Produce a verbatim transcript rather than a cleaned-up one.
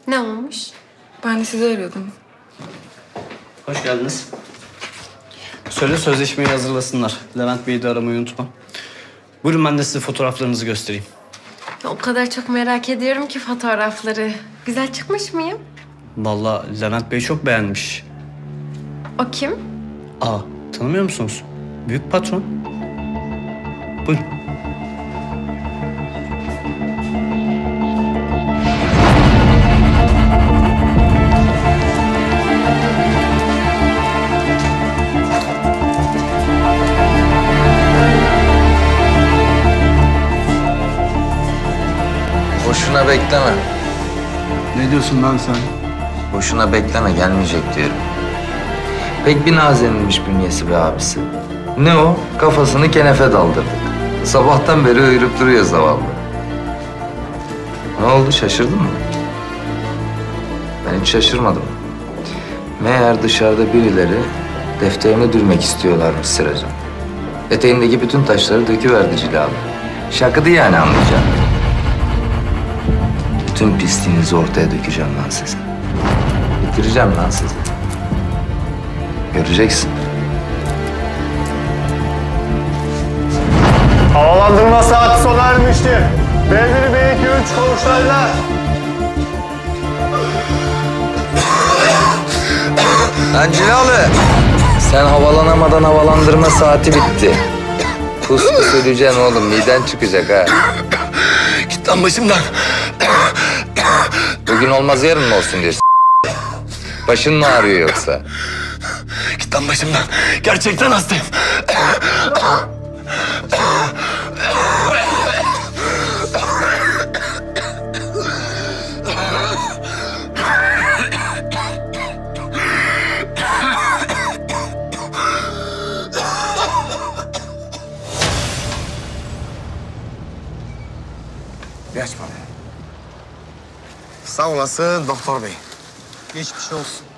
Ne olmuş? Ben de sizi arıyordum. Hoş geldiniz. Söyle sözleşmeyi hazırlasınlar. Levent Bey'i de aramayı unutma. Buyurun ben de size fotoğraflarınızı göstereyim. Ya, o kadar çok merak ediyorum ki fotoğrafları. Güzel çıkmış mıyım? Vallahi Levent Bey çok beğenmiş. O kim? Aa, tanımıyor musunuz? Büyük patron. Buyurun. Boşuna bekleme. Ne diyorsun lan sen? Boşuna bekleme, gelmeyecek diyorum. Pek bir nazenilmiş bünyesi be abisi. Ne o? Kafasını kenefe daldırdık. Sabahtan beri uyurup duruyor zavallı. Ne oldu, şaşırdın mı? Ben hiç şaşırmadım. Meğer dışarıda birileri defterini dürmek istiyorlarmış sıracığım. Eteğindeki bütün taşları döküverdi Cilalı. Şakıdı yani, anlayacağım. Bütün pisliğinizi ortaya dökeceğim lan size. Bitireceğim lan sizi. Göreceksin. Havalandırma saati sona ermiştir. B bir, B iki, üç konuşlarla. Lan Cilalı! Sen havalanamadan havalandırma saati bitti. Pus pus öleceksin oğlum, miden çıkacak ha. Git lan başımdan. Bugün olmaz yarın mı olsun diyorsun? Başın mı ağrıyor yoksa? Git lan başımdan. Gerçekten hastayım. Geç bana. Sağ olasın doktor bey. Geçmiş olsun.